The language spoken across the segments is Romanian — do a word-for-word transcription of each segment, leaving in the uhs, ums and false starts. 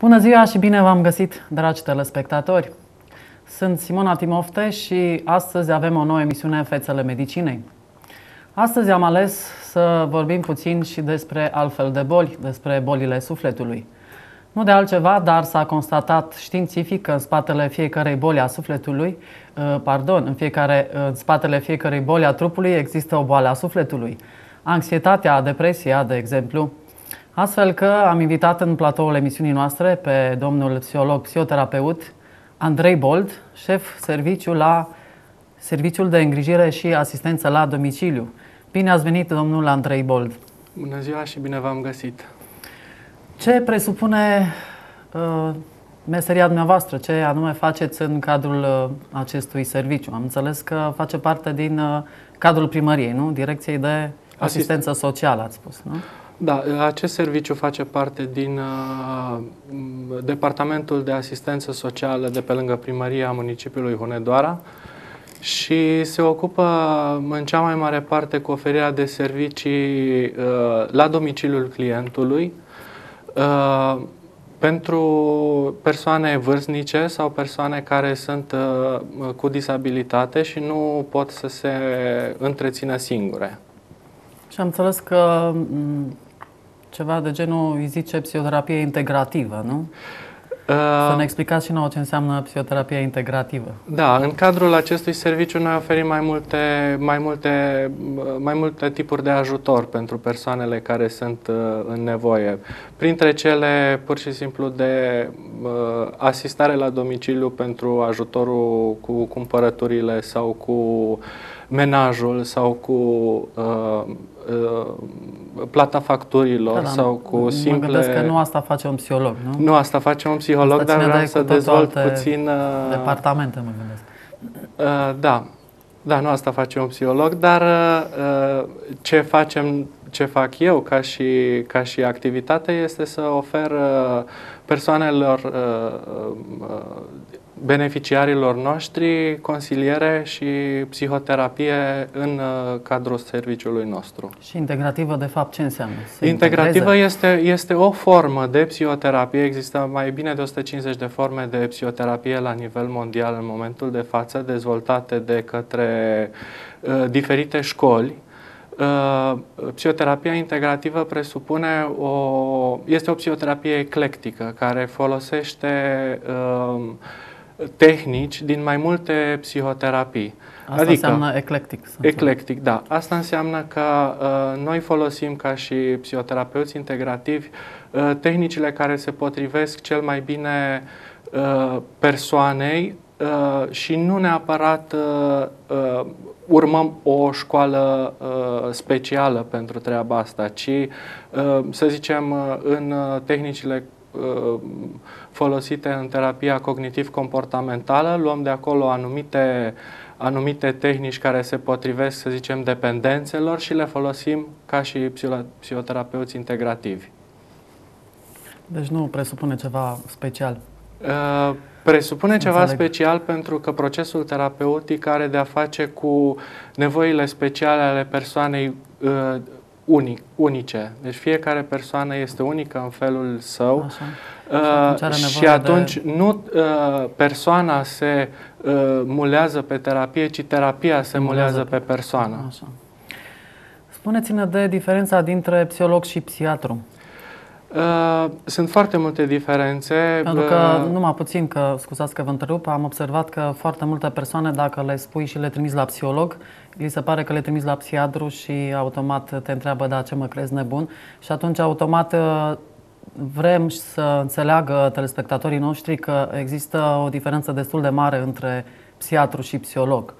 Bună ziua și bine v-am găsit, dragi telespectatori! Sunt Simona Timofte și astăzi avem o nouă emisiune Fețele Medicinei. Astăzi am ales să vorbim puțin și despre altfel de boli, despre bolile sufletului. Nu de altceva, dar s-a constatat științific că în spatele fiecărei boli a sufletului, pardon, în, fiecare, în spatele fiecărei boli a trupului există o boală a sufletului. Anxietatea, depresia, de exemplu. Astfel că am invitat în platoul emisiunii noastre pe domnul psiholog, psihoterapeut Andrei Bold, șef serviciu la Serviciul de Îngrijire și Asistență la Domiciliu. Bine ați venit, domnul Andrei Bold! Bună ziua și bine v-am găsit! Ce presupune uh, meseria dumneavoastră? Ce anume faceți în cadrul uh, acestui serviciu? Am înțeles că face parte din uh, cadrul primăriei, nu? Direcției de Asistență Asist... Socială, ați spus, nu? Da, acest serviciu face parte din uh, Departamentul de Asistență Socială de pe lângă Primăria Municipiului Hunedoara și se ocupă în cea mai mare parte cu oferirea de servicii uh, la domiciliul clientului uh, pentru persoane vârstnice sau persoane care sunt uh, cu disabilitate și nu pot să se întrețină singure. Și am înțeles că ceva de genul îi zice psihoterapie integrativă, nu? Uh, Să ne explicați și nouă ce înseamnă psihoterapia integrativă. Da, în cadrul acestui serviciu noi oferim mai multe, mai multe, mai multe tipuri de ajutor pentru persoanele care sunt uh, în nevoie. Printre cele, pur și simplu, de uh, asistare la domiciliu pentru ajutorul cu cumpărăturile sau cu menajul sau cu uh, uh, plata facturilor, da, da, sau cu simple... Mă gândesc că nu asta face un psiholog, nu? Nu asta face un psiholog, asta dar vreau de să dezvolt puțin... Uh, departamente, mă gândesc. Uh, da, da, nu asta face un psiholog, dar uh, ce facem, ce fac eu ca și, ca și activitate este să ofer uh, persoanelor uh, uh, beneficiarilor noștri consiliere și psihoterapie în uh, cadrul serviciului nostru. Și integrativă, de fapt, ce înseamnă? Se integrativă este, este o formă de psihoterapie. Există mai bine de o sută cincizeci de forme de psihoterapie la nivel mondial în momentul de față, dezvoltate de către uh, diferite școli. Uh, psihoterapia integrativă presupune o, este o psihoterapie eclectică care folosește uh, tehnici din mai multe psihoterapii. Asta adică, înseamnă eclectic. Eclectic, da. Asta înseamnă că uh, noi folosim ca și psihoterapeuți integrativi uh, tehnicile care se potrivesc cel mai bine uh, persoanei uh, și nu neapărat uh, uh, urmăm o școală uh, specială pentru treaba asta, ci, uh, să zicem, uh, în uh, tehnicile folosite în terapia cognitiv-comportamentală, luăm de acolo anumite, anumite tehnici care se potrivesc, să zicem, dependențelor și le folosim ca și psihoterapeuți integrativi. Deci nu presupune ceva special? Uh, presupune ceva Înțeleg. special pentru că procesul terapeutic are de a face cu nevoile speciale ale persoanei uh, unic, unice. Deci fiecare persoană este unică în felul său. Așa. Uh, și atunci de... nu uh, persoana se uh, mulează pe terapie, ci terapia se, se mulează, mulează pe, pe persoană. Așa. Spuneți-ne de diferența dintre psiholog și psihiatru. Uh, sunt foarte multe diferențe. Pentru că, uh, numai puțin, că, scuzați că vă întrerup, am observat că foarte multe persoane, dacă le spui și le trimiți la psiholog, li se pare că le trimiți la psihiatru și automat te întreabă, da, ce mă crezi nebun? Și atunci automat vrem să înțeleagă telespectatorii noștri că există o diferență destul de mare între psihiatru și psiholog.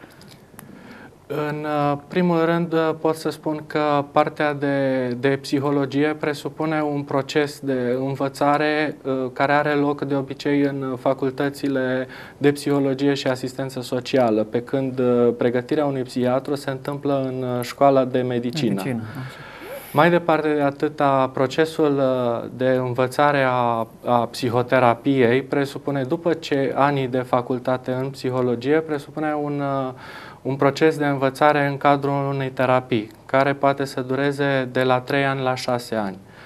În primul rând pot să spun că partea de, de psihologie presupune un proces de învățare care are loc de obicei în facultățile de psihologie și asistență socială, pe când pregătirea unui psihiatru se întâmplă în școala de medicină. medicină Mai departe de atâta, procesul de învățare a, a psihoterapiei presupune, după ce anii de facultate în psihologie, presupune un un proces de învățare în cadrul unei terapii, care poate să dureze de la trei ani la șase ani.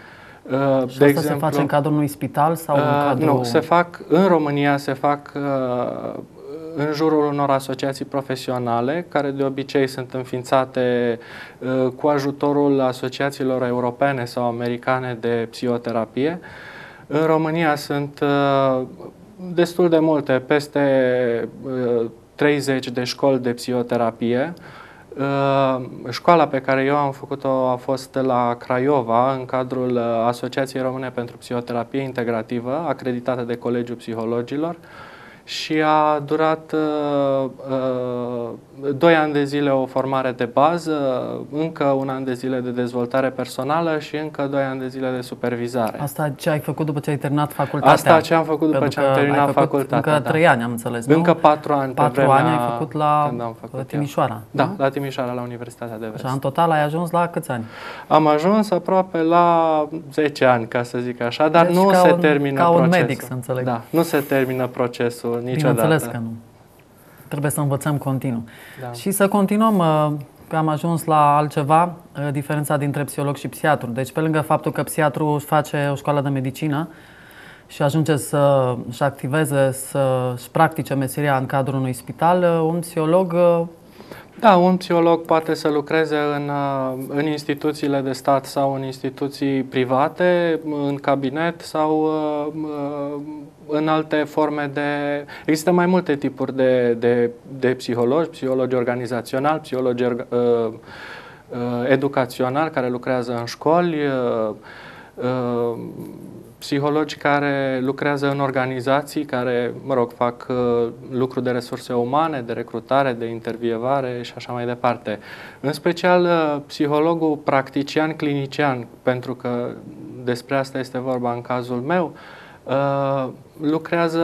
Uh, și de asta exemplu, se face în cadrul unui spital sau uh, în cadrul... Nu, se fac, în România se fac uh, în jurul unor asociații profesionale, care de obicei sunt înființate uh, cu ajutorul asociațiilor europene sau americane de psihoterapie. În România sunt uh, destul de multe, peste uh, treizeci de școli de psihoterapie. Uh, școala pe care eu am făcut-o a fost la Craiova, în cadrul uh, Asociației Române pentru Psihoterapie Integrativă, acreditată de Colegiul Psihologilor, și a durat uh, uh, doi ani de zile o formare de bază, încă un an de zile de dezvoltare personală și încă doi ani de zile de supervizare. Asta ce ai făcut după ce ai terminat facultatea? Asta ce am făcut după ce am terminat facultatea. Încă trei ani, am înțeles, nu? Încă patru ani. Patru ani ai făcut la făcut Timișoara. Da, nu? La Timișoara, la Universitatea de Vest. Așa, în total ai ajuns la câți ani? Am ajuns aproape la zece ani, ca să zic așa, dar deci nu se un, termină ca procesul. Ca un medic, să înțeleg. Da, nu se termină procesul niciodată. Bineînțeles că nu. Trebuie să învățăm continuu. Da. Și să continuăm, că am ajuns la altceva, diferența dintre psiholog și psihiatru. Deci, pe lângă faptul că psihiatru își face o școală de medicină și ajunge să-și activeze, să-și practice meseria în cadrul unui spital, un psiholog... Da, un psiholog poate să lucreze în, în instituțiile de stat sau în instituții private, în cabinet sau în alte forme de... Există mai multe tipuri de, de, de psihologi, psihologi organizaționali, psihologi uh, uh, educaționali care lucrează în școli, uh, uh, psihologi care lucrează în organizații, care, mă rog, fac uh, lucruri de resurse umane, de recrutare, de intervievare și așa mai departe. În special, uh, psihologul practician, clinician, pentru că despre asta este vorba în cazul meu, uh, lucrează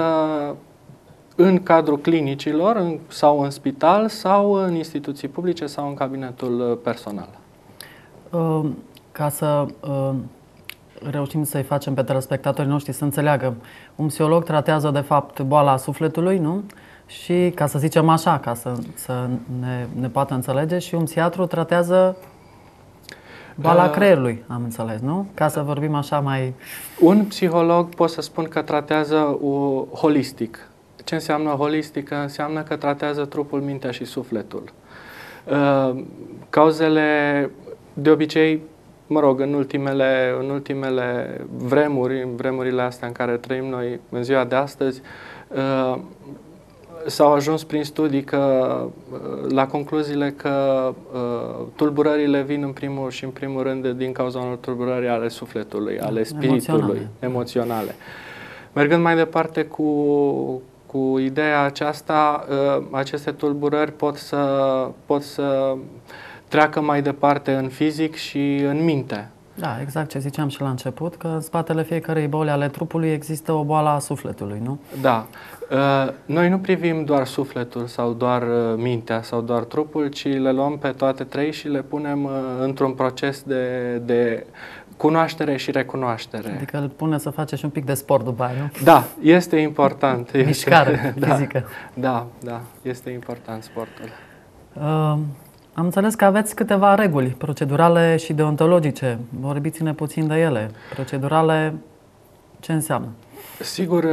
în cadrul clinicilor în, sau în spital sau în instituții publice sau în cabinetul personal. Uh, ca să... Uh... reușim să-i facem pe telespectatorii noștri să înțeleagă. Un psiholog tratează, de fapt, boala sufletului, nu? Și, ca să zicem așa, ca să, să ne, ne poată înțelege, și un psihiatru tratează boala uh, creierului, am înțeles, nu? Ca să vorbim așa mai... Un psiholog, pot să spun că tratează uh, holistic. Ce înseamnă holistic? Înseamnă că tratează trupul, mintea și sufletul. Uh, cauzele, de obicei, mă rog, în ultimele, în ultimele vremuri, în vremurile astea în care trăim noi în ziua de astăzi, uh, s-au ajuns prin studii că, uh, la concluziile că uh, tulburările vin în primul și în primul rând din cauza unor tulburări ale sufletului, ale spiritului, emoționale. emoționale. Mergând mai departe cu, cu ideea aceasta, uh, aceste tulburări pot să, pot să treacă mai departe în fizic și în minte. Da, exact ce ziceam și la început, că în spatele fiecărei boli ale trupului există o boală a sufletului, nu? Da. Noi nu privim doar sufletul sau doar mintea sau doar trupul, ci le luăm pe toate trei și le punem într-un proces de, de cunoaștere și recunoaștere. Adică îl pune să face și un pic de sport după aia, nu? Da, este important. Mișcare fizică. Da, da, da, este important sportul. Uh... Am înțeles că aveți câteva reguli procedurale și deontologice. Vorbiți-ne puțin de ele. Procedurale, ce înseamnă? Sigur,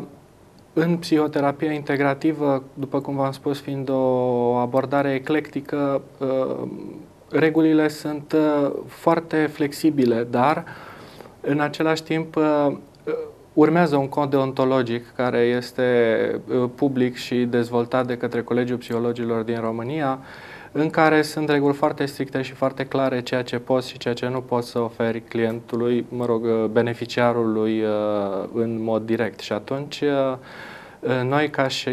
în psihoterapia integrativă, după cum v-am spus, fiind o abordare eclectică, regulile sunt foarte flexibile, dar în același timp urmează un cod deontologic care este public și dezvoltat de către Colegiul Psihologilor din România, în care sunt reguli foarte stricte și foarte clare ceea ce poți și ceea ce nu poți să oferi clientului, mă rog, beneficiarului în mod direct. Și atunci noi, ca și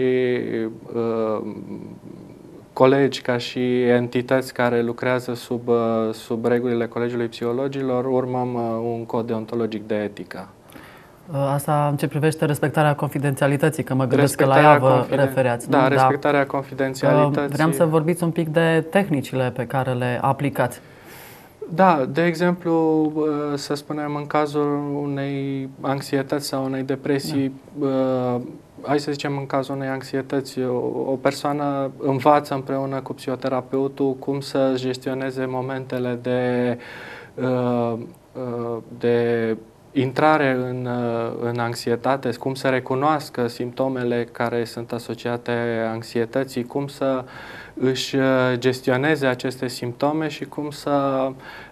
colegi, ca și entități care lucrează sub, sub regulile Colegiului Psihologilor, urmăm un cod deontologic de etică. Asta în ce privește respectarea confidențialității, că mă gândesc că la ea vă referați. Da, respectarea confidențialității. Vreau să vorbiți un pic de tehnicile pe care le aplicați. Da, de exemplu, să spunem, în cazul unei anxietăți sau unei depresii, da. Hai să zicem în cazul unei anxietăți, o, o persoană învață împreună cu psihoterapeutul cum să gestioneze momentele de, de intrare în, în anxietate, cum să recunoască simptomele care sunt asociate anxietății, cum să își gestioneze aceste simptome și cum să,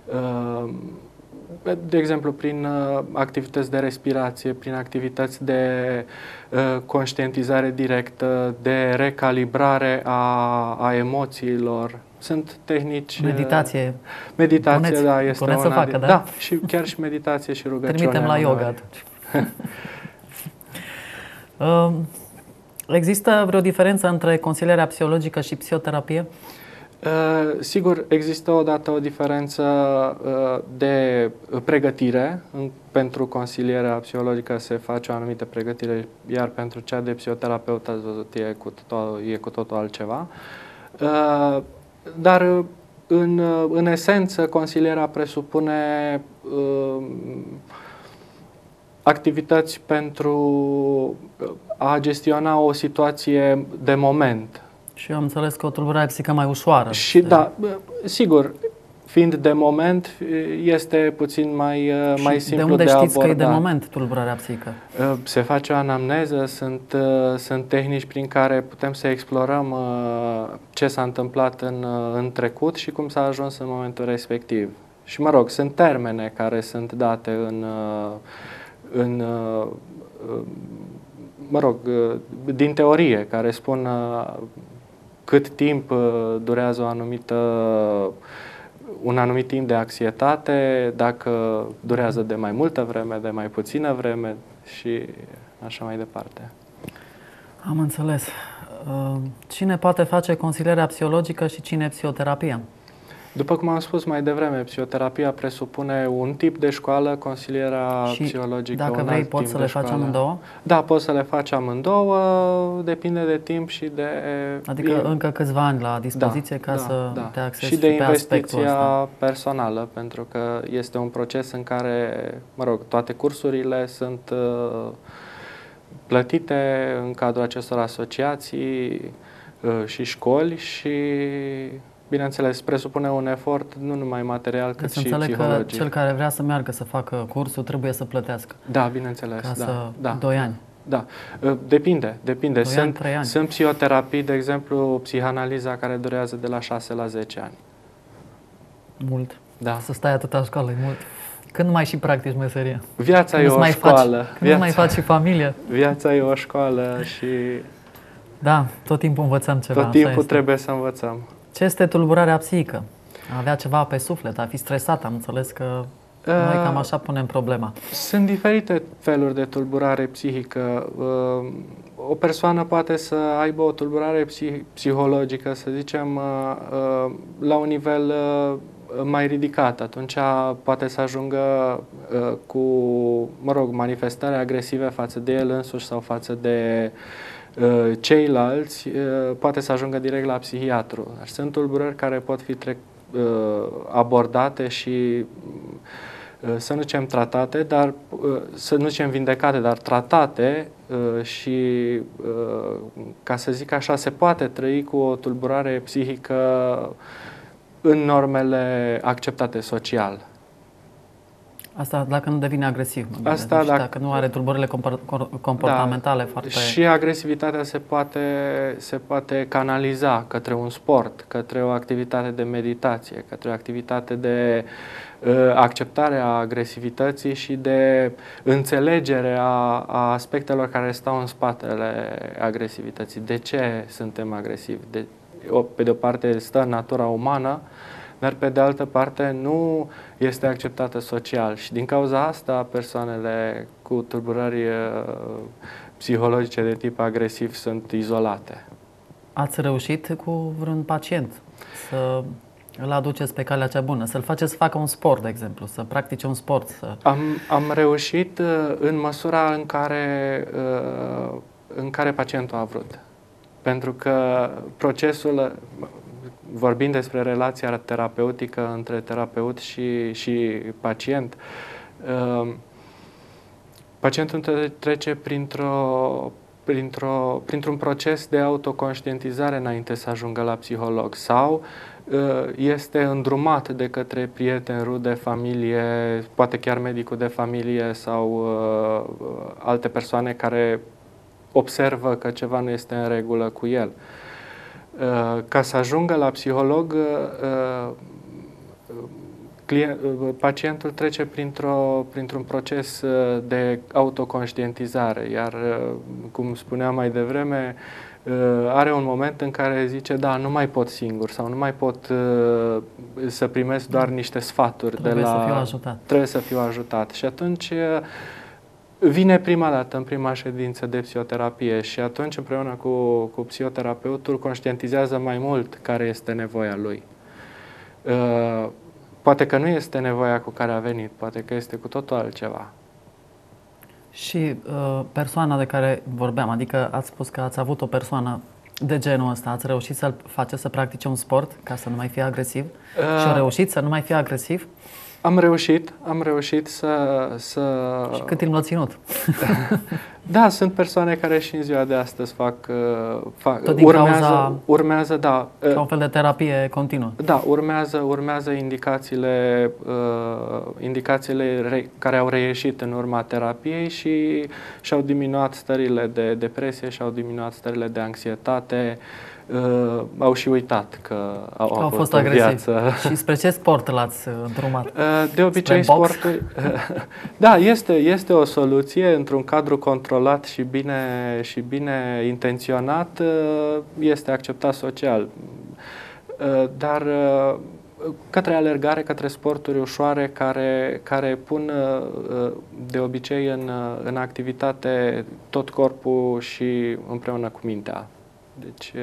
de exemplu, prin activități de respirație, prin activități de conștientizare directă, de recalibrare a, a emoțiilor. Sunt tehnici... Meditație. Meditație, puneți, da, este puneți una să facă, din, da? Da, și chiar și meditație și rugăciune. Trimitem la yoga atunci. uh, există vreo diferență între consilierea psihologică și psihoterapie? Uh, sigur, există odată o diferență uh, de pregătire. În, pentru consilierea psihologică se face o anumită pregătire, iar pentru cea de psihoterapeut, ați văzut, e cu totul, e cu totul altceva. Uh, dar, în, în esență, consilierea presupune uh, activități pentru a gestiona o situație de moment. Și eu am înțeles că o tulburare psihică mai ușoară. Și da, sigur, fiind de moment, este puțin mai, mai simplu de abordat. De unde știți că e de moment tulburarea psihică? Se face o anamneză, sunt, sunt tehnici prin care putem să explorăm ce s-a întâmplat în, în trecut și cum s-a ajuns în momentul respectiv. Și mă rog, sunt termene care sunt date în, în mă rog, din teorie, care spun cât timp durează o anumită, un anumit timp de anxietate, dacă durează de mai multă vreme, de mai puțină vreme și așa mai departe. Am înțeles. Cine poate face consilierea psihologică și cine psihoterapia? După cum am spus mai devreme, psihoterapia presupune un tip de școală, consilierea și psihologică dacă un vrei, alt poți timp să le de faci școală. amândouă? Da, poți să le faci amândouă, depinde de timp și de... Adică e... încă câțiva ani la dispoziție da, ca da, să da. te axezi și de pe aspectul investiția ăsta. personală, pentru că este un proces în care, mă rog, toate cursurile sunt uh, plătite în cadrul acestor asociații uh, și școli și... Bineînțeles, presupune un efort nu numai material, cât să și înțeleg psihologic. Că cel care vrea să meargă să facă cursul trebuie să plătească. Da, bineînțeles. Ca da, să... da, doi ani. Da. Depinde, depinde. doi Sunt, ani, ani. sunt psihoterapii, de exemplu, psihanaliza, care durează de la șase la zece ani. Mult. Da. Să stai atâta școală, e mult. Când mai și practici meseria? Viața când e o mai școală. Faci, când Viața, mai faci și familie? Viața e o școală și... Da, tot timpul învățăm ceva. Tot timpul trebuie să învățăm. Ce este tulburarea psihică? A avea ceva pe suflet, a fi stresat, am înțeles că uh, noi cam așa punem problema. Sunt diferite feluri de tulburare psihică. Uh, o persoană poate să aibă o tulburare psih- psihologică, să zicem, uh, uh, la un nivel uh, mai ridicat. Atunci poate să ajungă uh, cu, mă rog, manifestări agresive față de el însuși sau față de ceilalți, poate să ajungă direct la psihiatru. Sunt tulburări care pot fi trec, abordate și să nu zicem tratate, dar să nu zicem vindecate, dar tratate și, ca să zic așa, se poate trăi cu o tulburare psihică în normele acceptate social. Asta dacă nu devine agresiv. Asta deci, dacă, dacă nu are tulburările comportamentale da, foarte... Și agresivitatea se poate, se poate canaliza către un sport, către o activitate de meditație, către o activitate de uh, acceptare a agresivității și de înțelegere a, a aspectelor care stau în spatele agresivității. De ce suntem agresivi? De, pe de o parte stă în natura umană, dar pe de altă parte nu este acceptată social și din cauza asta persoanele cu tulburări uh, psihologice de tip agresiv sunt izolate. Ați reușit cu vreun pacient să îl aduceți pe calea cea bună, să-l faceți să facă un sport, de exemplu, să practice un sport? Să... Am, am reușit uh, în măsura în care, uh, în care pacientul a vrut. Pentru că procesul... Vorbind despre relația terapeutică între terapeut și, și pacient, uh, pacientul trece printr-o printr-o, printr-un proces de autoconștientizare înainte să ajungă la psiholog sau este îndrumat de către prieteni, rude, familie, poate chiar medicul de familie sau uh, alte persoane care observă că ceva nu este în regulă cu el. Uh, ca să ajungă la psiholog, uh, client, uh, pacientul trece printr-o, printr-un proces de autoconștientizare, iar, uh, cum spuneam mai devreme, are un moment în care zice, da, nu mai pot singur sau nu mai pot uh, să primesc doar niște sfaturi. Trebuie de la... să fiu ajutat. Trebuie să fiu ajutat. Și atunci uh, vine prima dată în prima ședință de psihoterapie și atunci împreună cu, cu psihoterapeutul conștientizează mai mult care este nevoia lui. Uh, poate că nu este nevoia cu care a venit, poate că este cu totul altceva. Și uh, persoana de care vorbeam, adică ați spus că ați avut o persoană de genul ăsta, ați reușit să-l faceți să practice un sport ca să nu mai fie agresiv? Uh, și a reușit să nu mai fie agresiv? Am reușit, am reușit să... să... Și cât timp l-a ținut? Da, sunt persoane care și în ziua de astăzi fac... fac Tot din urmează, cauza, urmează, da. Ca un fel de terapie continuă. Da, urmează, urmează indicațiile, uh, indicațiile re, care au reieșit în urma terapiei și și-au diminuat stările de depresie, și-au diminuat stările de anxietate, uh, au și uitat că au, că au avut fost o agresivi. Viață. Și spre ce sport l-ați îndrumat? Uh, de obicei sportul... Da, este, este o soluție într-un cadru controlat și bine, și bine intenționat, uh, este acceptat social. Dar către alergare, către sporturi ușoare care, care pun de obicei în, în activitate tot corpul și împreună cu mintea. Deci,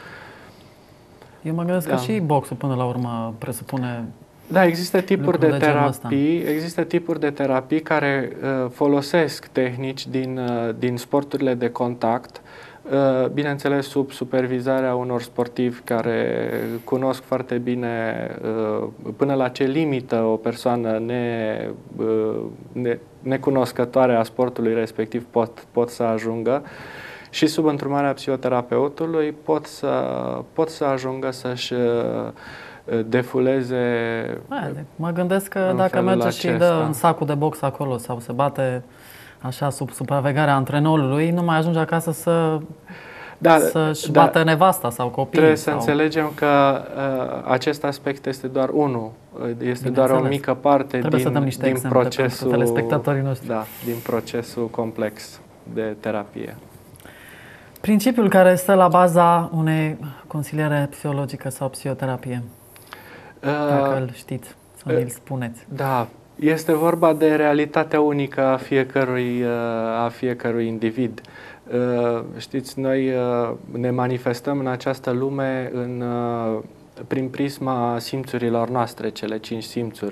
eu mă gândesc da. că și boxul până la urmă presupune... Da, există tipuri de, de terapii, există tipuri de terapii care uh, folosesc tehnici din, uh, din sporturile de contact, bineînțeles sub supervizarea unor sportivi care cunosc foarte bine până la ce limită o persoană ne, ne, necunoscătoare a sportului respectiv pot, pot să ajungă și sub întrumarea psihoterapeutului pot să, pot să ajungă să-și defuleze. Mă gândesc că dacă merge și dă în sacul de box acolo sau se bate așa sub supravegherea antrenorului, nu mai ajunge acasă să da, să-și da, bată nevasta sau copiii. Trebuie sau... să înțelegem că uh, acest aspect este doar unul, este doar o mică parte trebuie din, să dăm niște din exemple procesul, pentru telespectatorii noștri. Da, din procesul complex de terapie. Principiul care stă la baza unei consiliere psihologică sau psihoterapie, uh, dacă îl știți, să uh, mi-l spuneți. Da. Este vorba de realitatea unică a fiecărui, a fiecărui individ. Știți, noi ne manifestăm în această lume în, prin prisma simțurilor noastre, cele cinci simțuri.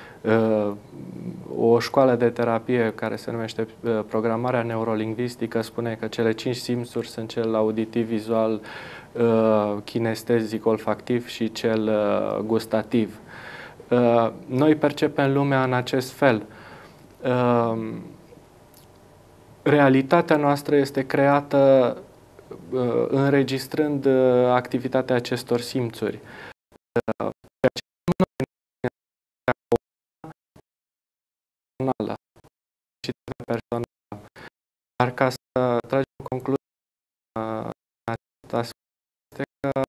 O școală de terapie care se numește programarea neurolingvistică spune că cele cinci simțuri sunt cel auditiv, vizual, kinestezic, olfactiv și cel gustativ. Noi percepem lumea în acest fel. Realitatea noastră este creată înregistrând activitatea acestor simțuri. Personală și personală. Dar ca să tragem o concluzie în acest aspect, este că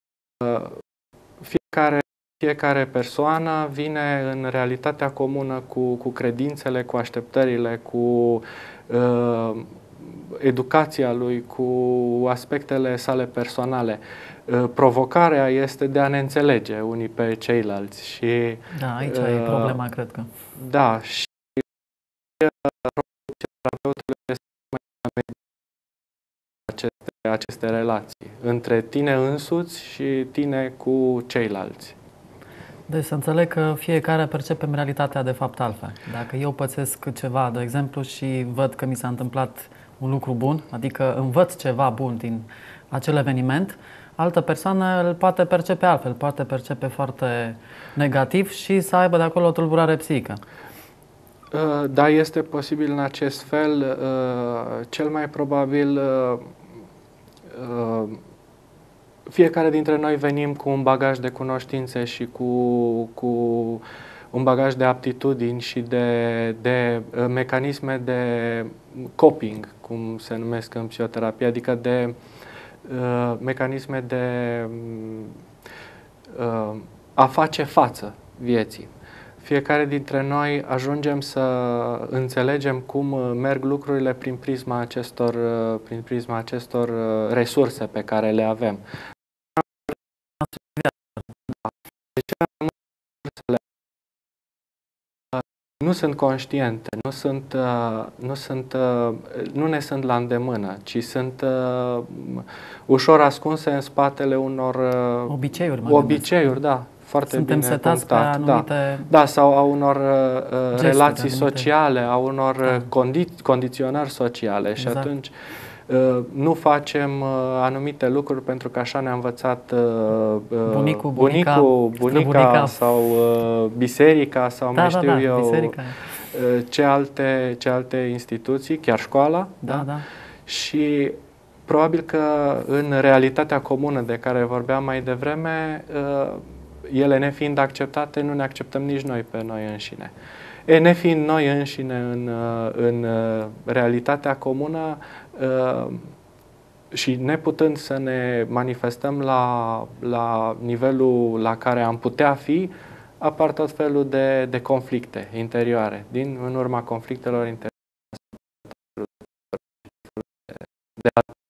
fiecare Fiecare persoană vine în realitatea comună cu, cu credințele, cu așteptările, cu uh, educația lui, cu aspectele sale personale. Uh, provocarea este de a ne înțelege unii pe ceilalți. Și, da, aici uh, e problema, cred că. Da, și terapeutul este mai aceste, aceste relații între tine însuți și tine cu ceilalți. Deci să înțeleg că fiecare percepem realitatea de fapt altfel. Dacă eu pățesc ceva, de exemplu, și văd că mi s-a întâmplat un lucru bun, adică învăț ceva bun din acel eveniment, altă persoană îl poate percepe altfel, poate percepe foarte negativ și să aibă de acolo o tulburare psihică. Da, este posibil în acest fel. Cel mai probabil fiecare dintre noi venim cu un bagaj de cunoștințe și cu, cu un bagaj de aptitudini și de, de mecanisme de coping, cum se numesc în psihoterapie, adică de uh, mecanisme de uh, a face față vieții. Fiecare dintre noi ajungem să înțelegem cum merg lucrurile prin prisma acestor, prin prisma acestor resurse pe care le avem. Nu sunt conștiente, nu, sunt, nu, sunt, nu ne sunt la îndemână, ci sunt ușor ascunse în spatele unor obiceiuri. Obiceiuri, da. Foarte Suntem bine setați pe punctat, anumite da. Da, sau a unor uh, relații anumite... sociale, a unor da. condi condiționări sociale exact. Și atunci uh, nu facem uh, anumite lucruri pentru că așa ne-a învățat uh, bunicul, bunica, bunicul, bunica sau uh, biserica sau da, mai da, știu da, eu biserica. uh, ce, alte, ce alte instituții, chiar școala. Da, da? da. Și probabil că în realitatea comună de care vorbeam mai devreme, uh, ele nefiind acceptate, nu ne acceptăm nici noi pe noi înșine. E, nefiind noi înșine în, în realitatea comună și neputând să ne manifestăm la, la nivelul la care am putea fi, apar tot felul de, de conflicte interioare, din, în urma conflictelor interioare. De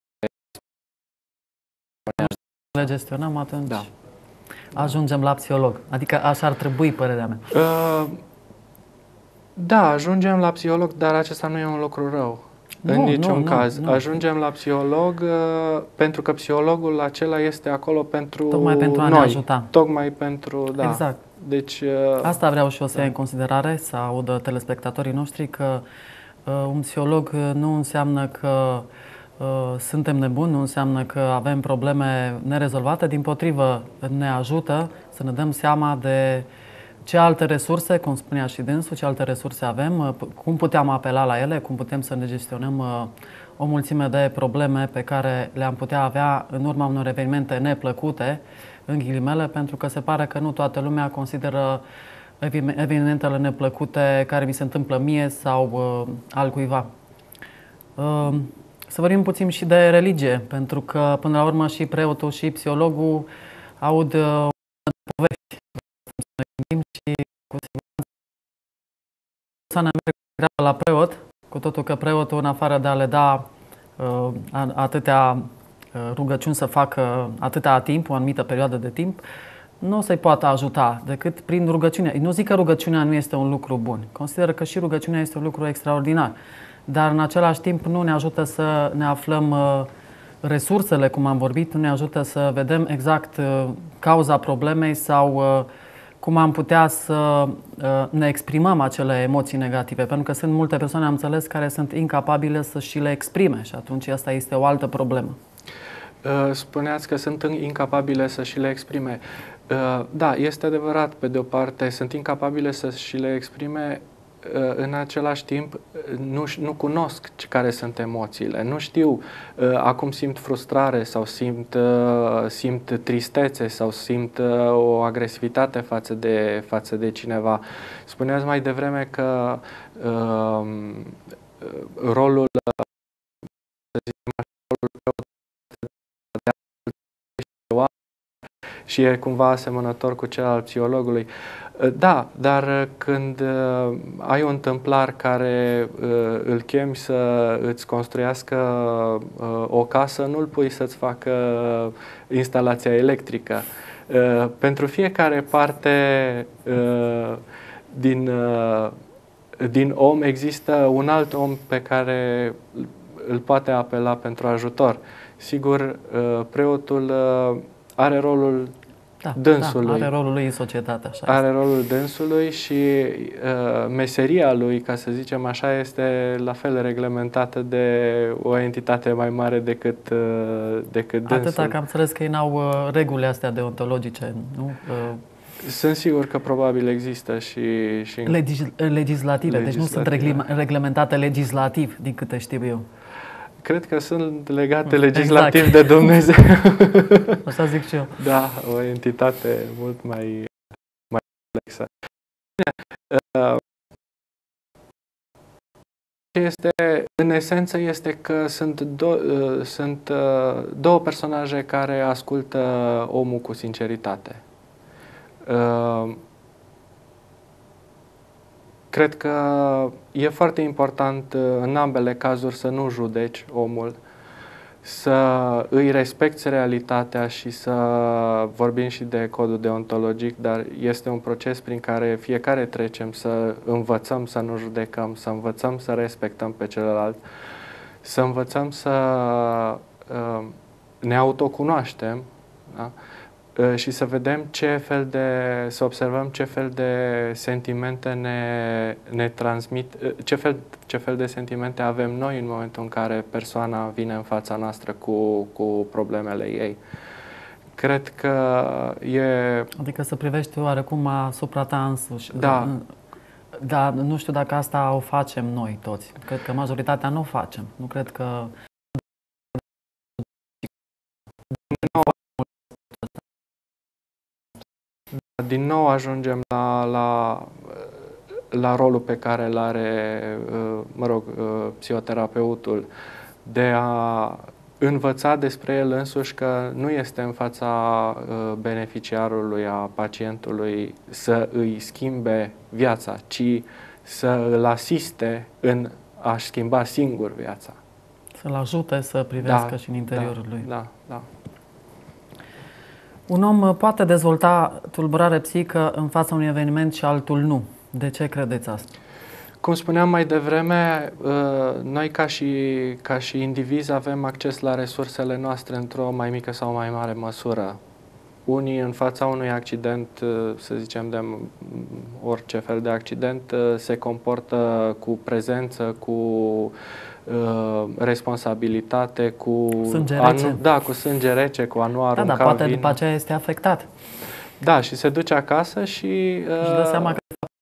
le gestionăm atunci. Da. Ajungem la psiholog. Adică așa ar trebui, părerea mea. Uh, da, ajungem la psiholog, dar acesta nu e un lucru rău. Nu, în niciun nu, caz. Nu, nu. Ajungem la psiholog uh, pentru că psihologul acela este acolo pentru Tocmai pentru a noi. ne ajuta. Tocmai pentru, da. Exact. Deci, uh, asta vreau și eu să iau în considerare, să audă telespectatorii noștri, că uh, un psiholog nu înseamnă că Uh, suntem nebuni, nu înseamnă că avem probleme nerezolvate, dimpotrivă ne ajută să ne dăm seama de ce alte resurse, cum spunea și dânsul, ce alte resurse avem, uh, cum putem apela la ele, cum putem să ne gestionăm uh, o mulțime de probleme pe care le-am putea avea în urma unor evenimente neplăcute, în ghilimele, pentru că se pare că nu toată lumea consideră evenimentele neplăcute care mi se întâmplă mie sau uh, altcuiva. Uh, Să vorbim puțin și de religie, pentru că, până la urmă, și preotul și psihologul aud uh, povești. Să ne gândim și, cu siguranță, să ne merg la preot, cu totul că preotul, în afară de a le da uh, atâtea uh, rugăciuni să facă atâtea timp, o anumită perioadă de timp, nu o să-i poată ajuta decât prin rugăciune. Nu zic că rugăciunea nu este un lucru bun. Consider că și rugăciunea este un lucru extraordinar. Dar în același timp nu ne ajută să ne aflăm uh, resursele, cum am vorbit, nu ne ajută să vedem exact uh, cauza problemei sau uh, cum am putea să uh, ne exprimăm acele emoții negative. Pentru că sunt multe persoane, am înțeles, care sunt incapabile să și le exprime și atunci asta este o altă problemă. Spuneați că sunt incapabile să și le exprime. Da, este adevărat, pe de o parte, sunt incapabile să și le exprime. În același timp, nu, nu cunosc care sunt emoțiile. Nu știu, acum simt frustrare sau simt, simt tristețe sau simt o agresivitate față de, față de cineva. Spuneați mai devreme că uh, rolul, să zicem așa, rolul și e cumva asemănător cu cel al psihologului. Da, dar când uh, ai un tâmplar care uh, îl chemi să îți construiască uh, o casă, nu-l pui să-ți facă instalația electrică. Uh, pentru fiecare parte uh, din, uh, din om există un alt om pe care îl poate apela pentru ajutor. Sigur, uh, preotul uh, are rolul Da, dânsului. Da, are rolul lui în societate. Așa are este. rolul dânsului și uh, meseria lui, ca să zicem așa, este la fel reglementată de o entitate mai mare decât, uh, decât dânsul. Atâta că am înțeles că ei n-au uh, regulile astea deontologice, nu? Uh, Sunt sigur că probabil există și... și... Legis legislative, deci nu sunt reglementate legislativ, din câte știu eu. Cred că sunt legate legislativ exact. de Dumnezeu. Așa zic și eu. Da, o entitate mult mai, mai complexă. Ce este, în esență, este că sunt, do, sunt două personaje care ascultă omul cu sinceritate. Cred că e foarte important în ambele cazuri să nu judeci omul, să îi respecti realitatea și să vorbim și de codul deontologic, dar este un proces prin care fiecare trecem, să învățăm să nu judecăm, să învățăm să respectăm pe celălalt, să învățăm să uh, ne autocunoaștem, da? uh, și să vedem ce fel de, să observăm ce fel de sentimente ne, ne transmit, uh, ce fel, ce fel de sentimente avem noi în momentul în care persoana vine în fața noastră cu, cu problemele ei. Cred că e... Adică să privești oarecum asupra ta însuși. Da. Dar nu știu dacă asta o facem noi toți. Cred că majoritatea nu o facem. Nu cred că... Din nou ajungem la, la, la rolul pe care îl are, mă rog, psihoterapeutul, de a învăța despre el însuși că nu este în fața beneficiarului, a pacientului, să îi schimbe viața, ci să îl asiste în a-și schimba singur viața. Să-l ajute să privească da, și în interiorul da, lui. Da, da. Un om poate dezvolta tulburare psihică în fața unui eveniment și altul nu. De ce credeți asta? Cum spuneam mai devreme, noi ca și, ca și indivizi avem acces la resursele noastre într-o mai mică sau mai mare măsură. Unii în fața unui accident, să zicem de orice fel de accident, se comportă cu prezență, cu uh, responsabilitate, cu sânge rece. Anu, da, cu sânge rece, cu a nu arunca Da, dar poate vină. după aceea este afectat. Da, și se duce acasă și... Uh, își dă seama că...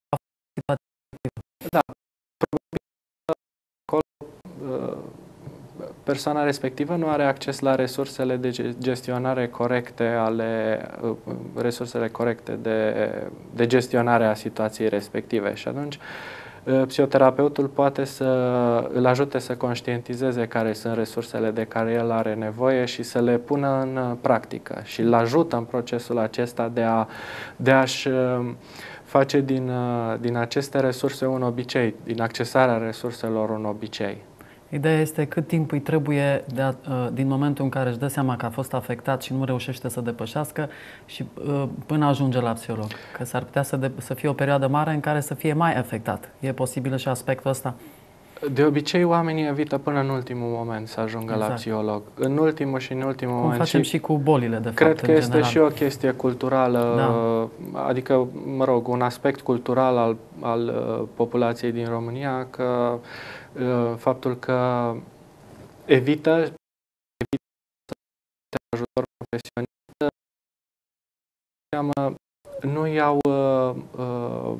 Da, probabil acolo uh, persoana respectivă nu are acces la resursele de gestionare corecte ale uh, resursele corecte de, de gestionare a situației respective și atunci uh, psihoterapeutul poate să îl ajute să conștientizeze care sunt resursele de care el are nevoie și să le pună în practică și îl ajută în procesul acesta de a de a-și uh, face din, din aceste resurse un obicei, din accesarea resurselor un obicei. Ideea este cât timp îi trebuie de a, din momentul în care își dă seama că a fost afectat și nu reușește să depășească și până ajunge la psiholog. Că s-ar putea să, de, să fie o perioadă mare în care să fie mai afectat. E posibil și aspectul ăsta? De obicei, oamenii evită până în ultimul moment să ajungă exact. la psiholog. În ultimul și în ultimul Cum moment. facem și, și cu bolile, de fapt, cred că este general. și o chestie culturală, da. adică, mă rog, un aspect cultural al, al populației din România, că faptul că evită, evită ajutor profesionist, nu iau uh,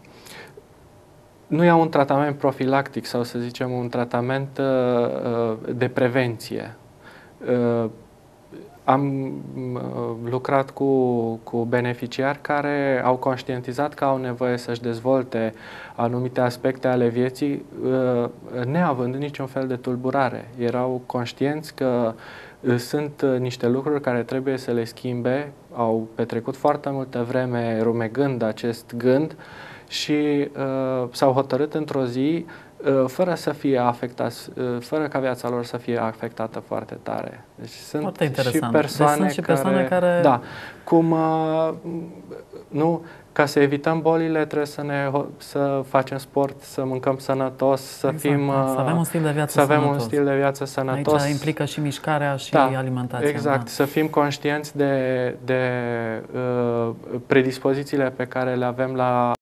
nu iau un tratament profilactic sau, să zicem, un tratament uh, de prevenție. Uh, am uh, lucrat cu, cu beneficiari care au conștientizat că au nevoie să-și dezvolte anumite aspecte ale vieții, uh, neavând niciun fel de tulburare. Erau conștienți că uh, sunt uh, niște lucruri care trebuie să le schimbe, au petrecut foarte multă vreme rumegând acest gând și uh, s-au hotărât într-o zi, uh, fără să fie afectați, uh, fără ca viața lor să fie afectată foarte tare. Deci sunt foarte interesant. și persoane, deci sunt și persoane care, care... Da, cum, uh, nu, ca să evităm bolile trebuie să, ne, să facem sport, să mâncăm sănătos, să exact, fim... Uh, să avem un stil de viață să avem sănătos. un stil de viață sănătos. Aici implică și mișcarea și da, alimentația. Exact, da. să fim conștienți de, de uh, predispozițiile pe care le avem la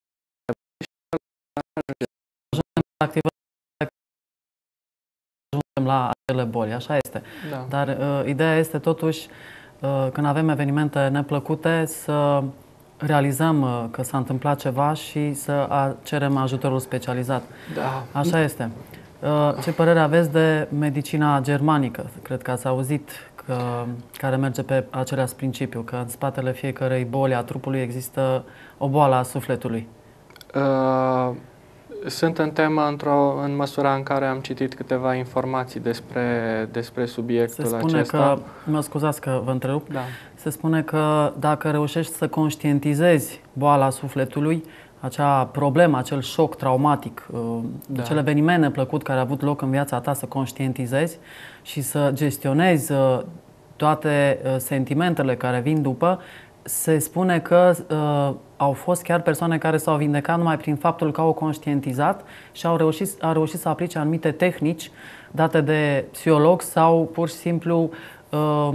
ajungem la acele boli, așa este. Da. Dar uh, ideea este totuși, uh, când avem evenimente neplăcute, să realizăm uh, că s-a întâmplat ceva și să a, cerem ajutorul specializat. Da. Așa este. Uh, ce părere aveți de medicina germanică? Cred că ați auzit că, care merge pe același principiu, că în spatele fiecărei boli a trupului există o boală a sufletului. Uh, sunt în temă într-o, în măsura în care am citit câteva informații despre, despre subiectul Se spune acesta. că, mă scuzați că vă întrerup, Da. se spune că dacă reușești să conștientizezi boala sufletului, acea problemă, acel șoc traumatic, Da. acel eveniment neplăcut care a avut loc în viața ta, să conștientizezi și să gestionezi toate sentimentele care vin după, se spune că uh, au fost chiar persoane care s-au vindecat numai prin faptul că au conștientizat și au reușit, au reușit să aplice anumite tehnici date de psiholog sau pur și simplu uh,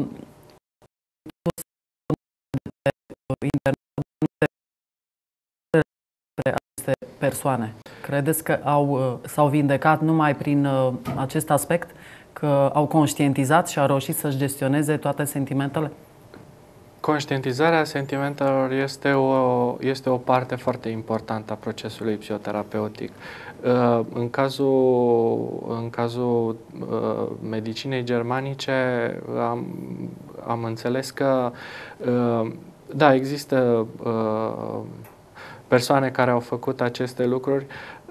internet aceste persoane. Credeți că au, uh, s-au vindecat numai prin uh, acest aspect, că au conștientizat și au reușit să-și gestioneze toate sentimentele? Conștientizarea sentimentelor este o, este o parte foarte importantă a procesului psihoterapeutic. În cazul, în cazul medicinei germanice am, am înțeles că da, există persoane care au făcut aceste lucruri,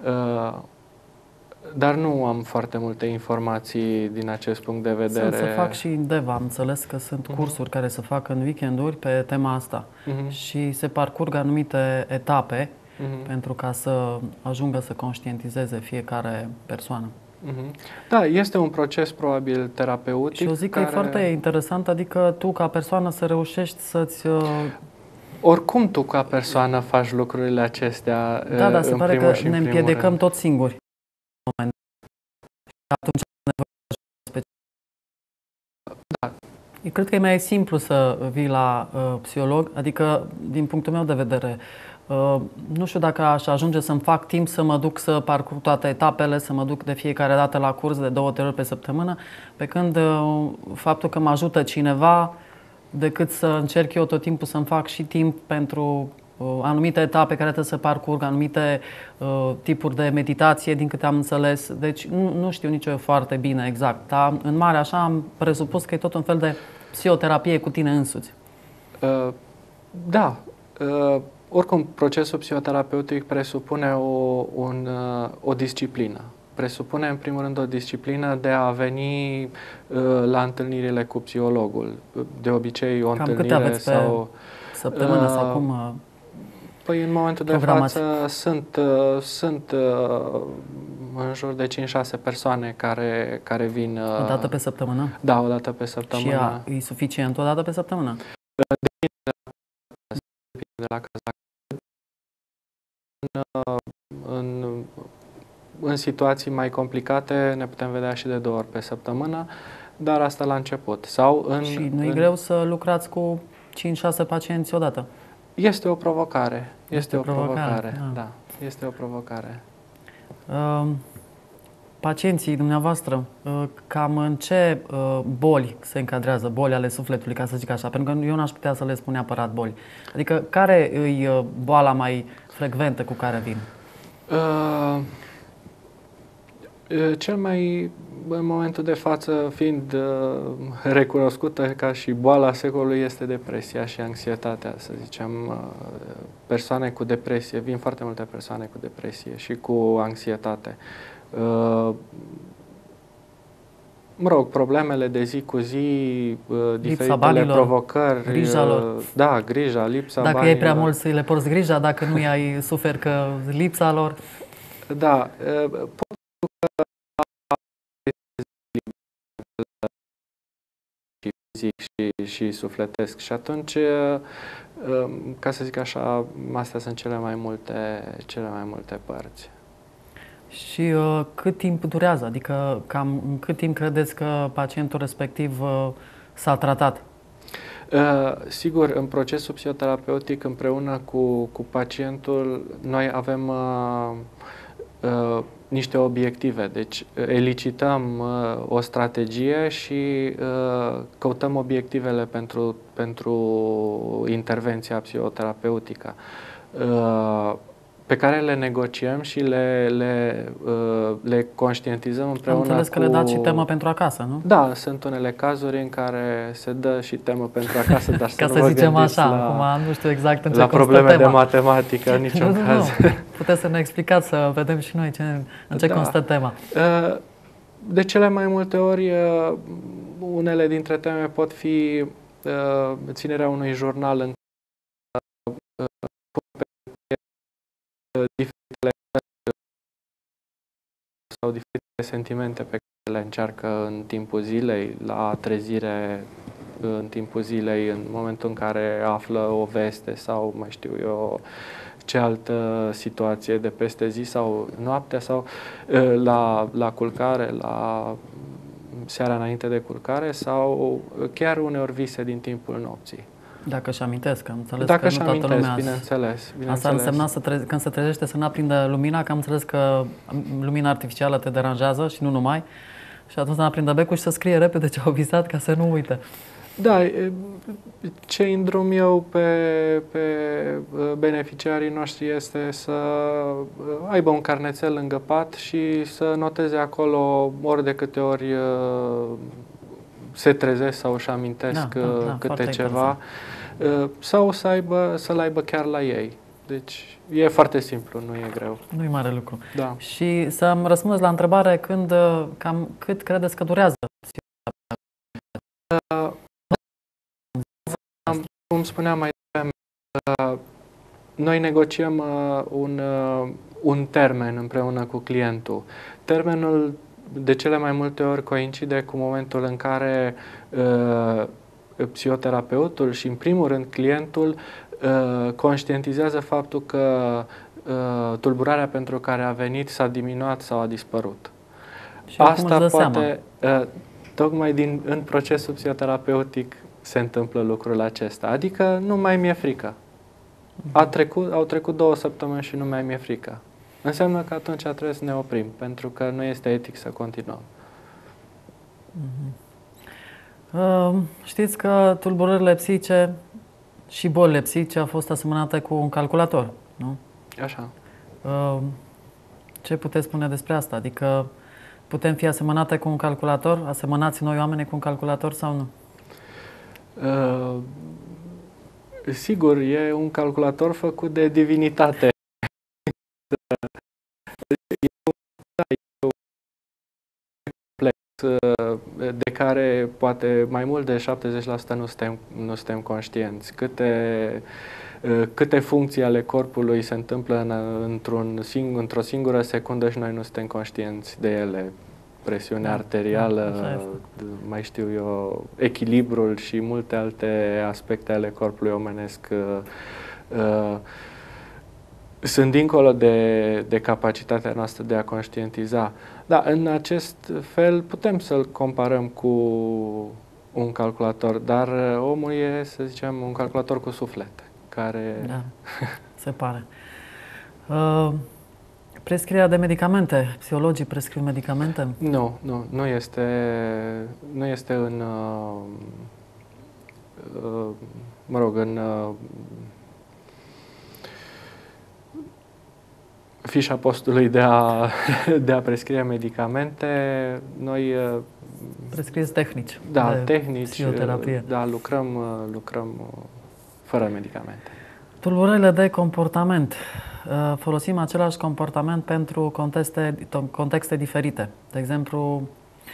dar nu am foarte multe informații din acest punct de vedere. Sunt să fac și în Deva, am înțeles că sunt uh-huh. cursuri care se fac în weekenduri pe tema asta uh-huh. și se parcurg anumite etape uh-huh. pentru ca să ajungă să conștientizeze fiecare persoană. Uh-huh. Da, este un proces probabil terapeutic. Și eu zic care... că e foarte interesant, adică tu ca persoană să reușești să-ți... Uh... Oricum tu ca persoană faci lucrurile acestea. Da, dar se pare că ne împiedicăm tot singuri. Atunci da. Eu cred că e mai simplu să vii la uh, psiholog, adică din punctul meu de vedere, uh, nu știu dacă aș ajunge să-mi fac timp să mă duc să parcurg toate etapele, să mă duc de fiecare dată la curs de două, trei ori pe săptămână, pe când uh, faptul că mă ajută cineva, decât să încerc eu tot timpul să-mi fac și timp pentru anumite etape care trebuie să parcurg, anumite uh, tipuri de meditație, din câte am înțeles. Deci nu, nu știu nici eu foarte bine exact, dar în mare așa am presupus că e tot un fel de psihoterapie cu tine însuți. Uh, da. Uh, oricum, procesul psihoterapeutic presupune o, un, uh, o disciplină. Presupune, în primul rând, o disciplină de a veni uh, la întâlnirile cu psihologul. De obicei, o Cam întâlnire câte aveți sau... pe săptămână uh, sau cum... Uh, Păi în momentul de față sunt, uh, sunt uh, în jur de cinci șase persoane care, care vin... Uh, o dată pe săptămână? Da, o dată pe săptămână. Și a, e suficient o dată pe săptămână? Depinde de la caz. În, în, în situații mai complicate ne putem vedea și de două ori pe săptămână, dar asta la început. Sau în, și nu e în... greu să lucrați cu cinci șase pacienți odată? Este o provocare. Este, este o provocare, provocare. Da. da. Este o provocare. Uh, pacienții dumneavoastră, uh, cam în ce uh, boli se încadrează, boli ale sufletului, ca să zic așa? Pentru că eu n-aș putea să le spun neapărat boli. Adică care e uh, boala mai frecventă cu care vin? Uh, cel mai, în momentul de față, fiind uh, recunoscută ca și boala secolului, este depresia și anxietatea, să zicem. Uh, persoane cu depresie, vin foarte multe persoane cu depresie și cu anxietate. Uh, mă rog, problemele de zi cu zi, uh, diferitele banilor, provocări. Grija lor. Uh, da, grija, lipsa dacă banilor. Dacă e prea mult să le porți grija, dacă nu ai suferi că lipsa lor. Da, uh, pot fizic și, și sufletesc. Și atunci, ca să zic așa, astea sunt cele mai multe, cele mai multe părți. Și uh, cât timp durează? Adică cam în cât timp credeți că pacientul respectiv uh, s-a tratat? Uh, sigur, în procesul psihoterapeutic, împreună cu, cu pacientul, noi avem uh, uh, niște obiective. Deci elicităm uh, o strategie și uh, căutăm obiectivele pentru, pentru intervenția psihoterapeutică, uh, pe care le negociem și le, le, uh, le conștientizăm împreună. Am înțeles cu... că le dați și temă pentru acasă, nu? Da, sunt unele cazuri în care se dă și temă pentru acasă, dar ca să, să nu zicem așa, la, acum nu știu exact în ce la constă probleme tema. de matematică, în niciun nu, nu, caz. Nu. Puteți să ne explicați, să vedem și noi ce, în ce da. constă tema. De cele mai multe ori, unele dintre teme pot fi ținerea unui jurnal în diferitele sau diferite sentimente pe care le încearcă în timpul zilei, la trezire în timpul zilei, în momentul în care află o veste sau mai știu eu ce altă situație de peste zi sau noaptea sau la, la culcare, la seara înainte de culcare sau chiar uneori vise din timpul nopții. Dacă își amintesc, am înțeles Dacă că nu toată amintesc, lumea... bineînțeles, bineînțeles. Asta însemna să tre- când se trezește să nu aprindă lumina, că am înțeles că lumina artificială te deranjează și nu numai. Și atunci să nu aprindă becul și să scrie repede ce au visat ca să nu uite. Da, ce îndrum eu pe, pe beneficiarii noștri este să aibă un carnețel lângă pat și să noteze acolo ori de câte ori se trezesc sau își amintesc da, da, da, câte ceva, interesant. Sau să aibă, să-l aibă chiar la ei. Deci e foarte simplu, nu e greu. Nu e mare lucru. Da. Și să-mi răspundeți la întrebare, când, cam cât credeți că durează? Uh, cum spuneam mai devreme, uh, noi negociem uh, un, uh, un termen împreună cu clientul. Termenul de cele mai multe ori coincide cu momentul în care uh, psihoterapeutul și, în primul rând, clientul uh, conștientizează faptul că uh, tulburarea pentru care a venit s-a diminuat sau a dispărut. Și asta poate, uh, tocmai din, în procesul psihoterapeutic se întâmplă lucrul acesta. Adică nu mai mi-e frică. A trecut, au trecut două săptămâni și nu mai mi-e frică. Înseamnă că atunci trebuie să ne oprim, pentru că nu este etic să continuăm. Mm-hmm. Uh, știți că tulburările psihice și bolile psihice au fost asemănate cu un calculator, nu? Așa. Uh, ce puteți spune despre asta? Adică putem fi asemănate cu un calculator? Asemănați noi oamenii cu un calculator sau nu? Uh, sigur, e un calculator făcut de divinitate. De care poate mai mult de șaptezeci la sută nu suntem, nu suntem conștienți. Câte, câte funcții ale corpului se întâmplă în, într-un sing, într-o singură secundă și noi nu suntem conștienți de ele. Presiunea da, arterială, da, mai știu eu, echilibrul și multe alte aspecte ale corpului omenesc uh, sunt dincolo de, de capacitatea noastră de a conștientiza. Da, în acest fel putem să-l comparăm cu un calculator, dar omul e, să zicem, un calculator cu suflet, care... Da, se pare. Uh, prescrierea de medicamente. Psihologii prescriu medicamente? Nu, nu, nu este, nu este în, uh, uh, mă rog, în uh, fișa postului de a, de a prescrie medicamente. Noi uh, prescrieți tehnici. Da, tehnici. Psihoterapie. Da, lucrăm, lucrăm fără medicamente. Tulburările de comportament. Folosim același comportament pentru contexte, contexte diferite. De exemplu,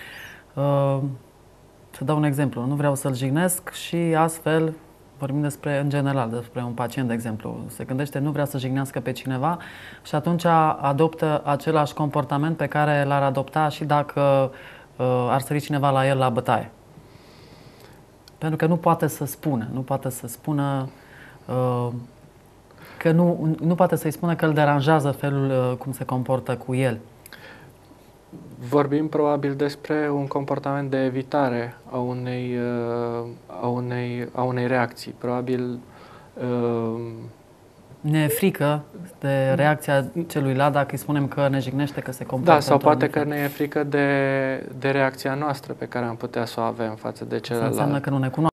să dau un exemplu, nu vreau să-l jignesc și astfel, vorbim despre, în general, despre un pacient, de exemplu, se gândește, nu vrea să jignească pe cineva și atunci adoptă același comportament pe care l-ar adopta și dacă ar sări cineva la el la bătaie. Pentru că nu poate să spună, nu poate să spună uh, că nu, nu poate să-i spună că îl deranjează felul uh, cum se comportă cu el. Vorbim probabil despre un comportament de evitare a unei, uh, a unei, a unei reacții. Probabil uh, ne e frică de reacția celuilalt dacă îi spunem că ne jignește, că se comportă. Da, sau poate că ne e frică de, de reacția noastră pe care am putea să o avem față de celălalt. Asta înseamnă că nu ne cunoaștem.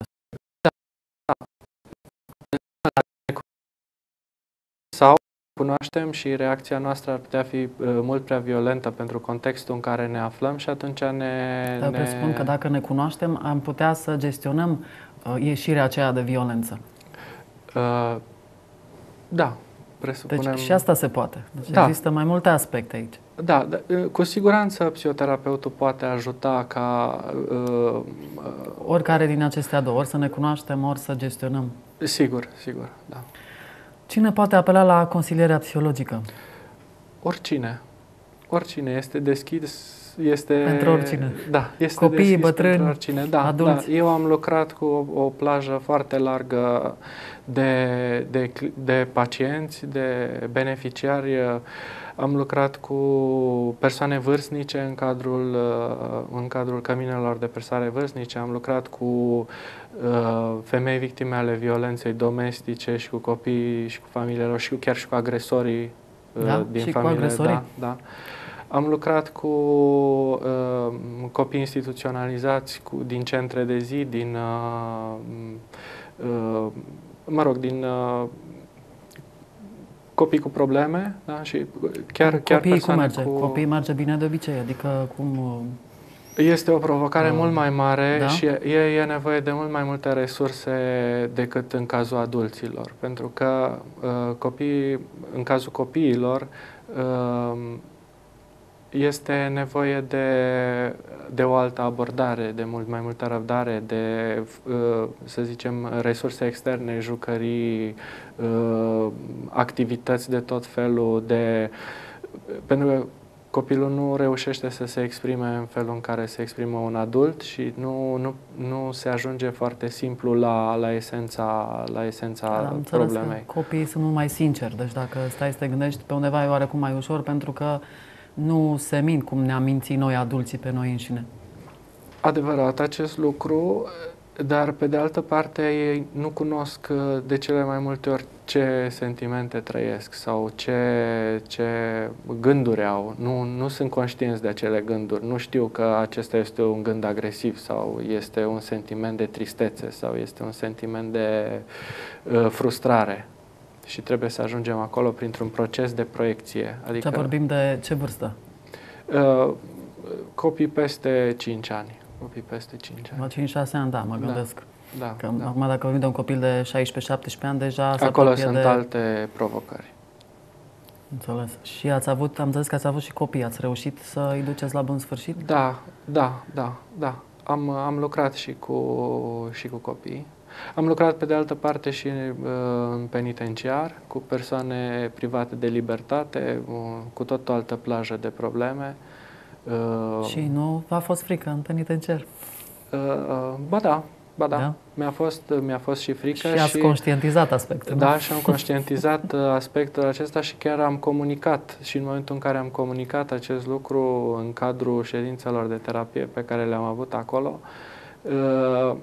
Sau cunoaștem și reacția noastră ar putea fi uh, mult prea violentă pentru contextul în care ne aflăm și atunci ne... Dar ne... presupun că dacă ne cunoaștem, am putea să gestionăm uh, ieșirea aceea de violență. Uh, da, presupunem... Deci și asta se poate. Deci da. Există mai multe aspecte aici. Da, da, cu siguranță psihoterapeutul poate ajuta ca... Uh, Oricare din acestea două, ori să ne cunoaștem, ori să gestionăm. Sigur, sigur, da. Cine poate apela la consilierea psihologică? Oricine. Oricine este deschis, este... Pentru oricine. Da, este Copiii, deschis bătrâni, pentru oricine. Da, adulți. Da. Eu am lucrat cu o, o plajă foarte largă de, de, de pacienți, de beneficiari. Am lucrat cu persoane vârstnice în cadrul, în cadrul căminelor de persoane vârstnice. Am lucrat cu uh, femei victime ale violenței domestice și cu copii și cu familiilor și cu, chiar și cu agresorii uh, da? din și familie. cu agresorii? Da, da. Am lucrat cu uh, copii instituționalizați cu, din centre de zi, din, uh, uh, mă rog, din uh, copii cu probleme, da? Și chiar, chiar copiii cum persoane merge? cu... Copiii merge bine de obicei, adică cum... Este o provocare uh, mult mai mare da? și e, e nevoie de mult mai multe resurse decât în cazul adulților, pentru că uh, copiii, în cazul copiilor, uh, este nevoie de, de o altă abordare, de mult mai multă răbdare, de, să zicem, resurse externe, jucării, activități de tot felul, de, pentru că copilul nu reușește să se exprime în felul în care se exprimă un adult și nu, nu, nu se ajunge foarte simplu la, la esența, la esența da, problemei. Copiii sunt mult mai sinceri, deci dacă stai să te gândești, pe undeva e oarecum mai ușor, pentru că nu se mint cum ne-am mințit noi adulții pe noi înșine. Adevărat acest lucru, dar pe de altă parte ei nu cunosc de cele mai multe ori ce sentimente trăiesc sau ce, ce gânduri au. Nu, nu sunt conștienți de acele gânduri. Nu știu că acesta este un gând agresiv sau este un sentiment de tristețe sau este un sentiment de uh, frustrare. Și trebuie să ajungem acolo printr-un proces de proiecție. Adică, ce vorbim de ce vârstă? Uh, copii peste cinci ani. Copii peste cinci ani. La cinci șase ani, da, mă gândesc. Da, că da. Acum dacă vorbim de un copil de șaisprezece șaptesprezece ani, deja acolo sunt de... alte provocări. Înțeles. Și ați avut, am înțeles că ați avut și copii. Ați reușit să îi duceți la bun sfârșit? Da, da, da, da. Am, am lucrat și cu, și cu copii. Am lucrat pe de altă parte și uh, în penitenciar, cu persoane private de libertate, uh, cu tot o altă plajă de probleme. Uh, și nu v-a fost frică în penitenciar? Uh, uh, ba da, ba da. da? Mi-a fost, mi-a fost și frică. Și ați și, conștientizat aspectul. Da, și am conștientizat aspectul acesta și chiar am comunicat. Și în momentul în care am comunicat acest lucru în cadrul ședințelor de terapie pe care le-am avut acolo, uh,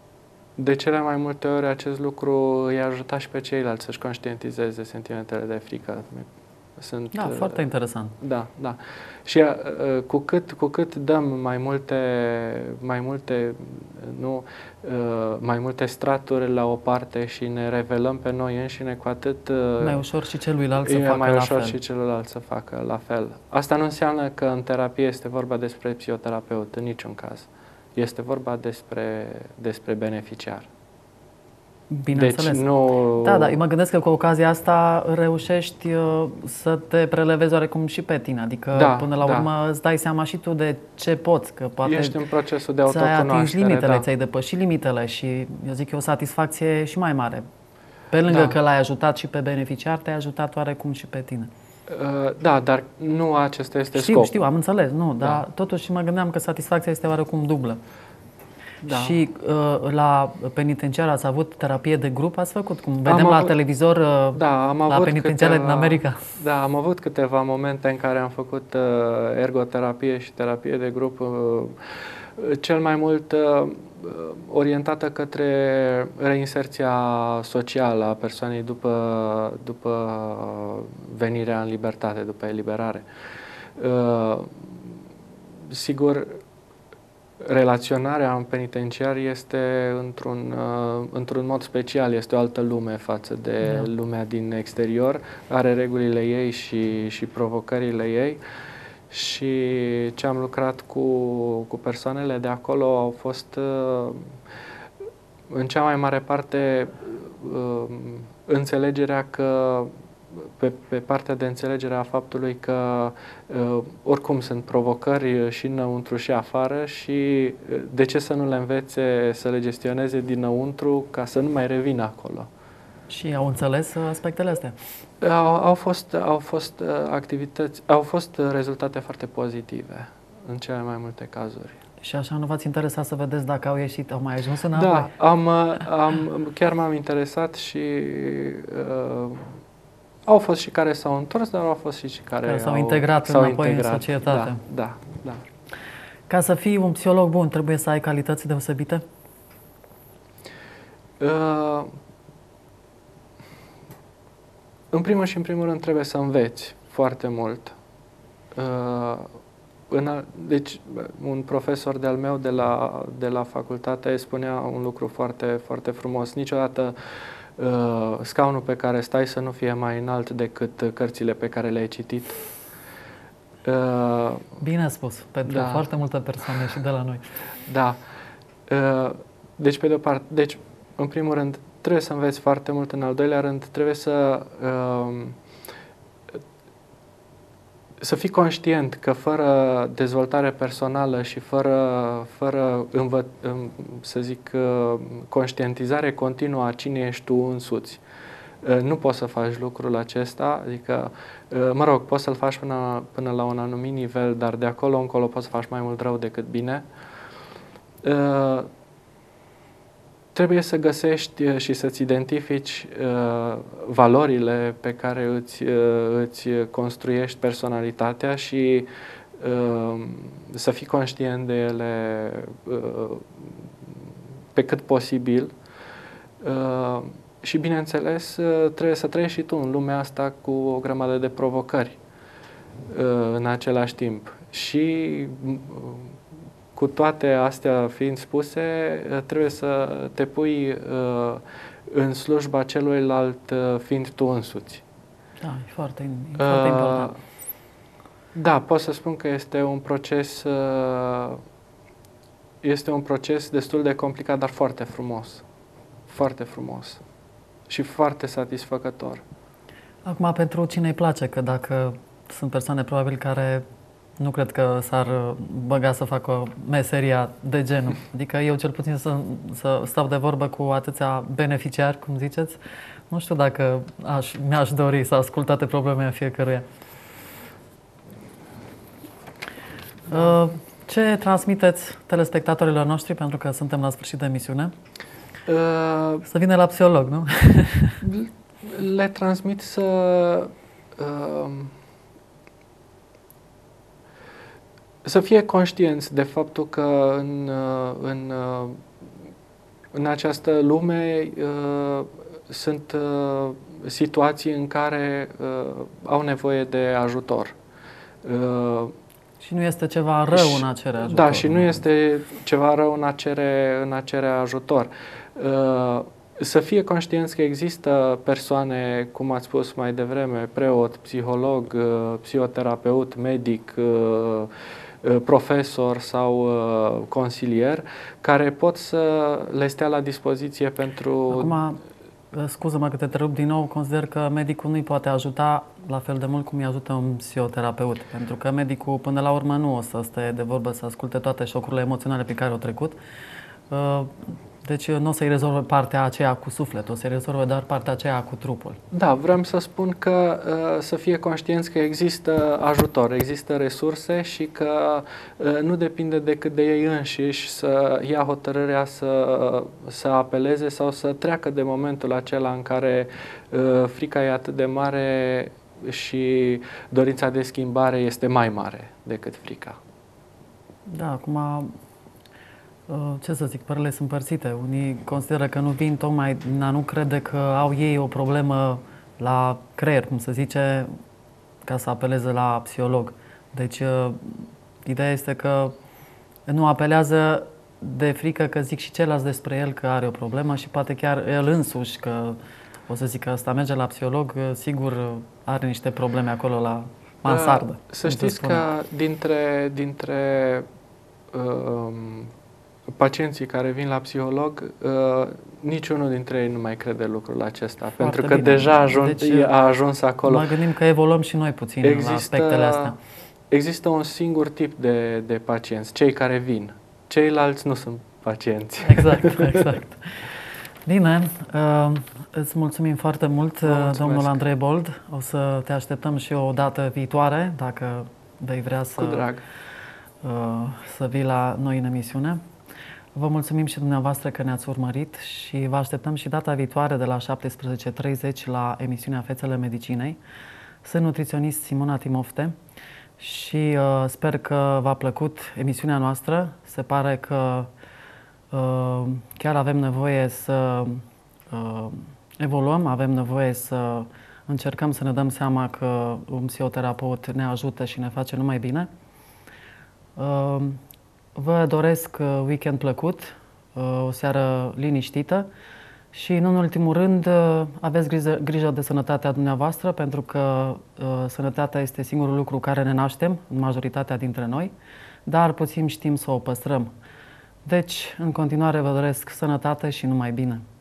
de cele mai multe ori acest lucru îi ajuta și pe ceilalți să-și conștientizeze sentimentele de frică. Sunt, da, foarte interesant. Da, da. Și uh, cu cât, cu cât dăm mai multe, mai multe, nu, uh, mai multe straturi la o parte și ne revelăm pe noi înșine, cu atât uh, mai ușor și celuilalt să e facă mai la ușor fel. și celălalt să facă la fel. Asta nu înseamnă că în terapie este vorba despre psihoterapeut, în niciun caz. Este vorba despre, despre beneficiar. Bineînțeles. Deci nu... Da, da, eu mă gândesc că cu ocazia asta reușești uh, să te prelevezi oarecum și pe tine. Adică da, până la da. urmă îți dai seama și tu de ce poți. Că poate ești în procesul de autocunoaștere. Ți-ai atingi limitele, da. ți-ai depășit limitele și eu zic că e o satisfacție și mai mare. Pe lângă da. că l-ai ajutat și pe beneficiar, te-ai ajutat oarecum și pe tine. Uh, da, dar nu acesta este știu, scopul. Știu, am înțeles, nu, da. dar totuși mă gândeam că satisfacția este oarecum dublă. Da. Și uh, la penitenciar ați avut terapie de grup, ați făcut? Cum vedem am la avut, televizor uh, da, am la avut penitenciare câteva, din America. Da, am avut câteva momente în care am făcut uh, ergoterapie și terapie de grup uh, cel mai mult orientată către reinserția socială a persoanei după, după venirea în libertate, după eliberare. Sigur, relaționarea în penitenciar este într-un, într-un mod special, este o altă lume față de da. lumea din exterior, are regulile ei și, și provocările ei. Și ce am lucrat cu, cu persoanele de acolo au fost în cea mai mare parte înțelegerea că pe, pe partea de înțelegere a faptului că oricum sunt provocări și înăuntru și afară și de ce să nu le învețe să le gestioneze dinăuntru ca să nu mai revină acolo. Și au înțeles aspectele astea? Au, au fost, au fost activități, au fost rezultate foarte pozitive în cele mai multe cazuri. Și așa nu v-ați interesat să vedeți dacă au ieșit, au mai ajuns înapoi? Da, am, am, chiar m-am interesat și uh, au fost și care s-au întors, dar au fost și care, care s-au integrat înapoi integrat. în societate. Da, da, da. Ca să fii un psiholog bun, trebuie să ai calități deosebite? Uh, În primul și în primul rând trebuie să înveți foarte mult. Uh, în a, deci, un profesor de-al meu de la, de la facultate spunea un lucru foarte, foarte frumos. Niciodată uh, scaunul pe care stai să nu fie mai înalt decât cărțile pe care le-ai citit. Uh, Bine spus, pentru da. foarte multe persoane și de la noi. Da. Uh, deci, pe de-o parte, deci, în primul rând, trebuie să înveți foarte mult, în al doilea rând trebuie să uh, să fii conștient că fără dezvoltare personală și fără, fără învă, să zic, conștientizare continuă a cine ești tu însuți, nu poți să faci lucrul acesta, adică, mă rog, poți să-l faci până, până la un anumit nivel, dar de acolo încolo poți să faci mai mult rău decât bine. Trebuie să găsești și să-ți identifici uh, valorile pe care îți, uh, îți construiești personalitatea și uh, să fii conștient de ele uh, pe cât posibil. Uh, și, bineînțeles, uh, trebuie să trăiești și tu în lumea asta cu o grămadă de provocări uh, în același timp. Și uh, cu toate astea fiind spuse, trebuie să te pui uh, în slujba celuilalt uh, fiind tu însuți. Da, e foarte, e foarte uh, important. Da, pot să spun că este un proces uh, este un proces destul de complicat, dar foarte frumos. Foarte frumos. Și foarte satisfăcător. Acum, pentru cine îi place, că dacă sunt persoane probabil care nu cred că s-ar băga să facă meseria de genul. Adică eu cel puțin să, să stau de vorbă cu atâția beneficiari, cum ziceți, nu știu dacă aș, mi-aș dori să ascult toate problemele fiecăruia. Uh, ce transmiteți telespectatorilor noștri, pentru că suntem la sfârșit de emisiune? Uh, să vină la psiholog, nu? Le transmit să... Uh, Să fie conștienți de faptul că în, în, în această lume uh, sunt uh, situații în care uh, au nevoie de ajutor. Uh, și nu este ceva rău și, în a cere ajutor. Da, și nu este ceva rău în a cere, în a cere ajutor. Uh, Să fie conștienți că există persoane, cum ați spus mai devreme, preot, psiholog, psihoterapeut, medic, profesor sau consilier, care pot să le stea la dispoziție pentru... Acum, scuză-mă că te întrerup din nou, consider că medicul nu-i poate ajuta la fel de mult cum îi ajută un psihoterapeut, pentru că medicul până la urmă nu o să stea de vorbă să asculte toate șocurile emoționale pe care au trecut. Deci nu o să-i rezolve partea aceea cu sufletul, o să-i rezolve doar partea aceea cu trupul. Da, vreau să spun că uh, să fie conștienți că există ajutor, există resurse și că uh, nu depinde decât de ei înșiși să ia hotărârea să, să apeleze sau să treacă de momentul acela în care uh, frica e atât de mare și dorința de schimbare este mai mare decât frica. Da, acum... Ce să zic, părerile sunt împărțite. Unii consideră că nu vin tocmai din a nu crede că au ei o problemă la creier, cum se zice, ca să apeleze la psiholog. Deci, ideea este că nu apelează de frică că zic și ceilalți despre el că are o problemă și poate chiar el însuși, că o să zic că ăsta merge la psiholog, sigur are niște probleme acolo la mansardă. Să știți că dintre, dintre uh, pacienții care vin la psiholog, uh, niciunul dintre ei nu mai crede lucrul acesta, foarte pentru că bine. deja ajun, deci, a ajuns acolo. Mă gândim că evoluăm și noi puțin există, la aspectele astea. Există un singur tip de, de pacienți, cei care vin. Ceilalți nu sunt pacienți. Exact, exact. Bine, uh, îți mulțumim foarte mult, domnul Andrei Bold. O să te așteptăm și o dată viitoare, dacă vei vrea să, Cu drag. Uh, să vii la noi în emisiune. Vă mulțumim și dumneavoastră că ne-ați urmărit și vă așteptăm și data viitoare de la șaptesprezece treizeci la emisiunea Fețele Medicinei. Sunt nutriționist Simona Timofte și uh, sper că v-a plăcut emisiunea noastră. Se pare că uh, chiar avem nevoie să uh, evoluăm, avem nevoie să încercăm să ne dăm seama că un psihoterapeut ne ajută și ne face numai bine. Uh, vă doresc weekend plăcut, uh, o seară liniștită și, în ultimul rând, uh, aveți grijă, grijă de sănătatea dumneavoastră, pentru că uh, sănătatea este singurul lucru care ne naștem, în majoritatea dintre noi, dar puțin știm să o păstrăm. Deci, în continuare, vă doresc sănătate și numai bine!